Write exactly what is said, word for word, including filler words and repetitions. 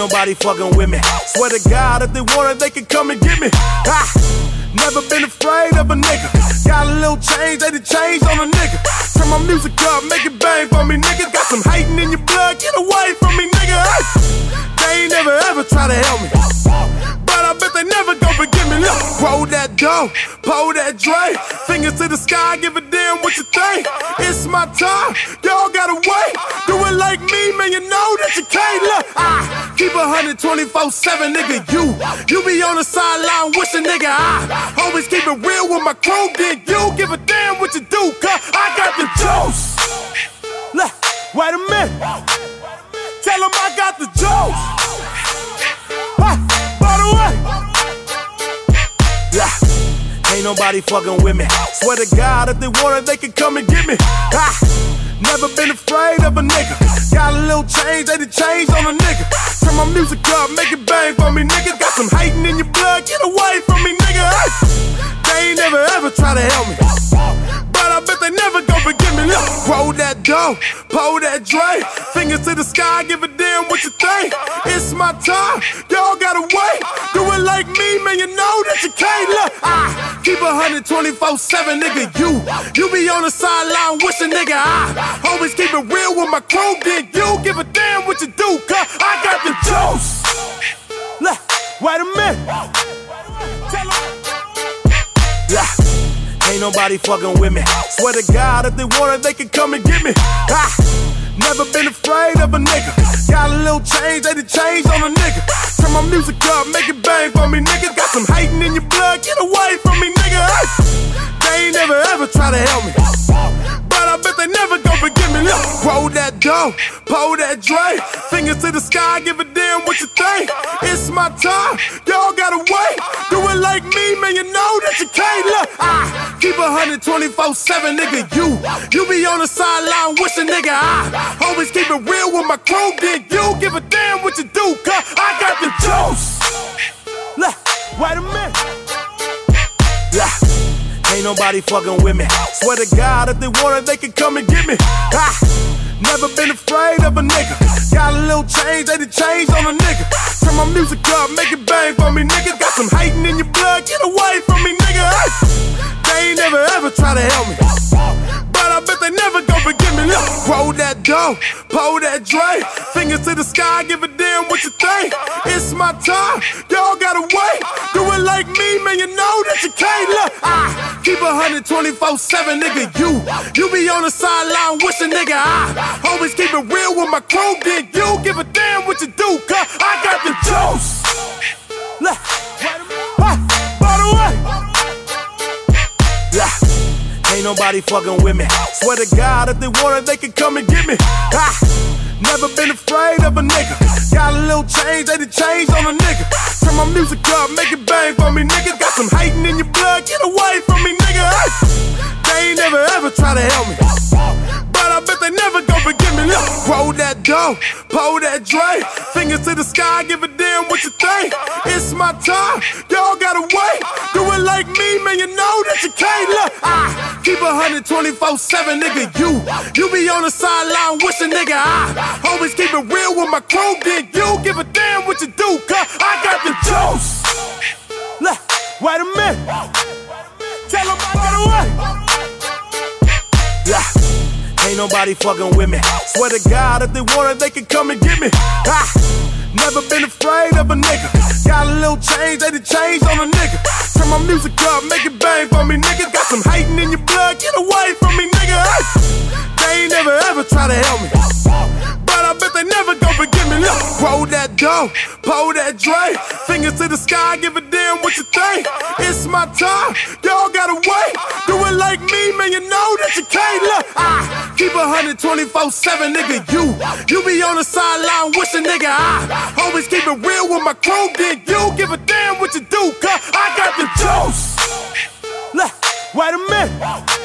nobody fucking with me. Swear to God, if they want it, they can come and get me. Ah, never been afraid of a nigga. Got a little change, they done change on a nigga. Turn my music up, make it bang for me, nigga. Got some hating in your blood, get away from me, nigga. Hey, they ain't never ever try to help me, but I bet they never gon' forgive me. Look, roll that dough, pull that Dre, fingers to the sky, give a damn what you think. It's my time, y'all gotta wait. Do it like me, man, you know that you can't. Look, I keep a hundred twenty-four seven, nigga. You, you be on the sideline wishing, nigga. I always keep it real with my crew. Then you give a damn what you do, cause I got the juice. Look, wait a minute, tell them I got the juice. Hey, by the way, yeah, ain't nobody fucking with me. Swear to God, if they want it, they can come and get me. Ah, never been afraid of a nigga. Got a little change, they done change on a nigga. Turn my music up, make it bang for me, nigga. Got some hating in your blood, get away from me, nigga. Hey, they ain't never ever try to help me, but I bet they never gon' forgive me. Look, roll that dough, pull that Dre, fingers to the sky, give a damn what you think. It's my time, y'all gotta wait. Do it like me, man, you know that you can't. Look, I keep a hundred twenty-four seven, nigga. You, you be on the sideline wishing, nigga. I always keep it real with my crew. Then you give a damn what you do, cause I got the juice. Look, wait a minute, tell 'em. Yeah, ain't nobody fucking with me. Swear to God, if they want it, they can come and get me. Ah, never been afraid of a nigga. Got a little change, they done change on a nigga. Turn my music up, make it bang for me, nigga. Got some hating in your blood, get away from me, nigga. Hey, they ain't never ever try to help me, but I bet they never gon' forgive me. Look, roll that dough, pull that Dre, fingers to the sky, give a damn what you think. It's my time, y'all gotta wait. Do it like me, man, you know that you can't. Look, I keep a hundred twenty-four seven, nigga. You, you be on the sideline wishing, nigga. I always keep it real with my crew. Then you give a damn what you do, cause I got the juice. Look, wait a minute, yeah, ain't nobody fucking with me. Swear to God, if they want it, they can come and get me. Ah, never been afraid of a nigga. Got a little change, they done change on a nigga. Turn my music up, make it bang for me, nigga. Got some hating in your blood, get away from me, nigga. Hey, they ain't never ever try to help me, but I bet they never gon' forgive me. Look, roll that dough, pull that Dre, fingers to the sky, give a damn what you think. It's my time, y'all gotta wait. Do it like me, man, you know that you can't. Look, I keep a hundred twenty-four seven, nigga. You, you be on the sideline wishing, nigga. I always keep it real with my crew. Then you give a damn what you do, cause I got the juice. Look, hey, by the way, yeah, ain't nobody fucking with me. Swear to God, if they want it, they can come and get me. Ah, never been afraid of a nigga. Got a little change, they done change on a nigga. Turn my music up, make it bang for me, nigga. Got some hating in your blood, get away from me, nigga. Hey, they ain't never ever try to help me, but I bet they never gon' forgive me. Look, roll that dough, pull that Dre, fingers to the sky, give a damn what you think. It's my time, y'all gotta wait. Do it like me, man, you know that you can't. Look, I keep a hundred twenty-four seven, nigga. You, you be on the sideline wishing, nigga. I always keep it real with my crew. Then you give a damn what you do, cause I got the juice. Look, wait a minute, tell 'em I got away. Yeah, ain't nobody fucking with me. Swear to God, if they want it, they can come and get me. Ah, never been afraid of a nigga. Got a little change, they done change on a nigga. Turn my music up, make it bang for me, nigga. Got some hating in your blood, get away from me, nigga. Hey, they ain't never ever try to help me, but I bet they never gon' forgive me. Look, roll that dough, pull that Dre, fingers to the sky, give a damn what you think. It's my time, y'all gotta wait. Do it like me, man, you know that you can't. Look, I keep a hundred twenty-four seven, nigga. You, you be on the sideline wishing, nigga. I always keep it real with my crew. Then you give a damn what you do, cause I got the juice. Look, wait a minute,